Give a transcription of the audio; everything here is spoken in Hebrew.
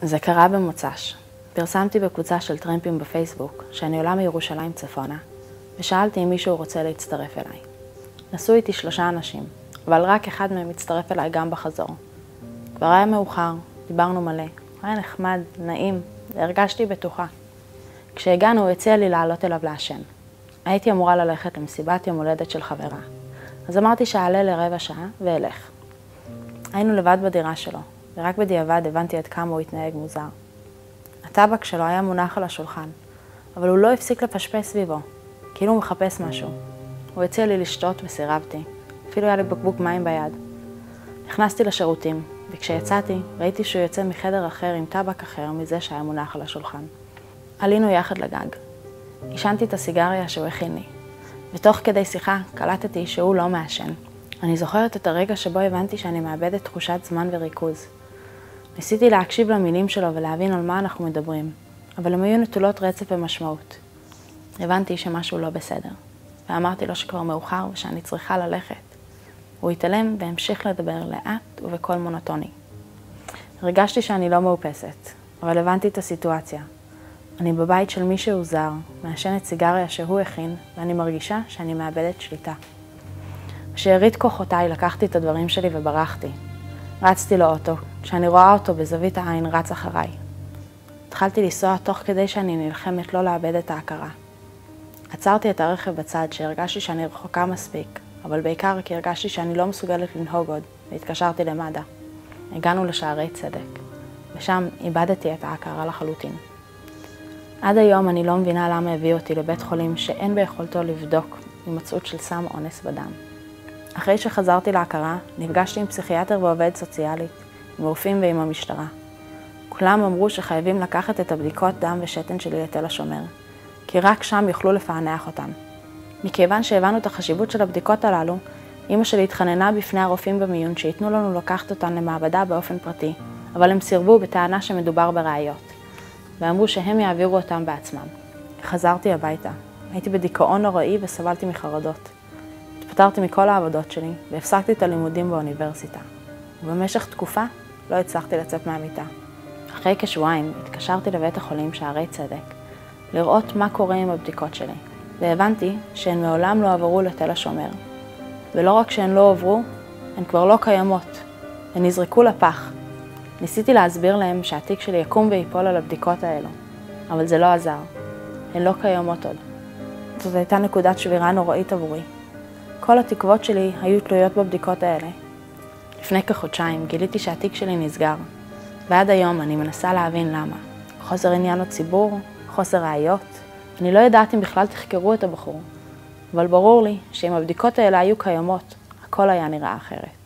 זה קרה במוצ"ש. פרסמתי בקבוצה של טרמפים בפייסבוק שאני עולה מירושלים צפונה, ושאלתי אם מישהו רוצה להצטרף אליי. נסעו איתי 3 אנשים, אבל רק אחד מהם הצטרף אליי גם בחזור. כבר היה מאוחר, דיברנו מלא, היה נחמד, נעים, והרגשתי בטוחה. כשהגענו הוא הציע לי לעלות אליו לעשן. הייתי אמורה ללכת למסיבת יום הולדת של חברה, אז אמרתי שאעלה לרבע שעה ואלך. היינו לבד בדירה שלו, ורק בדיעבד הבנתי עד כמה הוא התנהג מוזר. הטבק שלו היה מונח על השולחן, אבל הוא לא הפסיק לפשפש סביבו, כאילו הוא מחפש משהו. הוא הציע לי לשתות וסירבתי, אפילו היה לי בקבוק מים ביד. נכנסתי לשירותים, וכשיצאתי ראיתי שהוא יוצא מחדר אחר עם טבק אחר מזה שהיה מונח על השולחן. עלינו יחד לגג. עישנתי את הסיגריה שהוא הכין לי, ותוך כדי שיחה קלטתי שהוא לא מעשן. אני זוכרת את הרגע שבו הבנתי שאני מאבדת תחושת זמן וריכוז. ניסיתי להקשיב למילים שלו ולהבין על מה אנחנו מדברים, אבל הם היו נטולות רצף ומשמעות. הבנתי שמשהו לא בסדר, ואמרתי לו שכבר מאוחר ושאני צריכה ללכת. הוא התעלם והמשיך לדבר לאט ובקול מונוטוני. הרגשתי שאני לא מאופסת, אבל הבנתי את הסיטואציה. אני בבית של מישהו זר, מעשנת סיגריה שהוא הכין, ואני מרגישה שאני מאבדת שליטה. כשהריד כוחותיי לקחתי את הדברים שלי וברחתי. רצתי לאוטו, כשאני רואה אותו בזווית העין רץ אחריי. התחלתי לנסוע תוך כדי שאני נלחמת לא לאבד את ההכרה. עצרתי את הרכב בצד שהרגשתי שאני רחוקה מספיק, אבל בעיקר כי הרגשתי שאני לא מסוגלת לנהוג עוד, והתקשרתי למד"א. הגענו לשערי צדק, ושם איבדתי את ההכרה לחלוטין. עד היום אני לא מבינה למה הביא אותי לבית חולים שאין ביכולתו לבדוק הימצאות של סם אונס בדם. אחרי שחזרתי להכרה, נפגשתי עם פסיכיאטר ועובד סוציאלית, עם רופאים ועם המשטרה. כולם אמרו שחייבים לקחת את הבדיקות דם ושתן שלי לתל השומר, כי רק שם יוכלו לפענח אותן. מכיוון שהבנו את החשיבות של הבדיקות הללו, אמא שלי התחננה בפני הרופאים במיון שיתנו לנו לקחת אותן למעבדה באופן פרטי, אבל הם סירבו בטענה שמדובר בראיות, ואמרו שהם יעבירו אותם בעצמם. חזרתי הביתה. הייתי בדיכאון נוראי וסבלתי מחרדות. התפטרתי מכל העבודות שלי והפסקתי את הלימודים באוניברסיטה. ובמשך תקופה לא הצלחתי לצאת מהמיטה. אחרי כשבועיים התקשרתי לבית החולים שערי צדק לראות מה קורה עם הבדיקות שלי. והבנתי שהן מעולם לא עברו לתל השומר. ולא רק שהן לא עברו, הן כבר לא קיימות. הן נזרקו לפח. ניסיתי להסביר להם שהתיק שלי יקום ויפול על הבדיקות האלו, אבל זה לא עזר. הן לא קיימות עוד. זאת הייתה נקודת שבירה נוראית עבורי. כל התקוות שלי היו תלויות בבדיקות האלה. לפני כחודשיים גיליתי שהתיק שלי נסגר, ועד היום אני מנסה להבין למה. חוסר עניין לציבור, חוסר ראיות. אני לא יודעת אם בכלל תחקרו את הבחור, אבל ברור לי שאם הבדיקות האלה היו קיימות, הכל היה נראה אחרת.